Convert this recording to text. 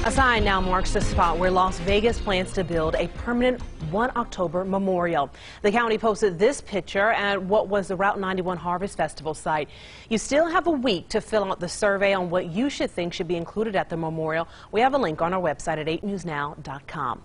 A sign now marks the spot where Las Vegas plans to build a permanent 1 October memorial. The county posted this picture at what was the Route 91 Harvest Festival site. You still have a week to fill out the survey on what you think should be included at the memorial. We have a link on our website at 8newsnow.com.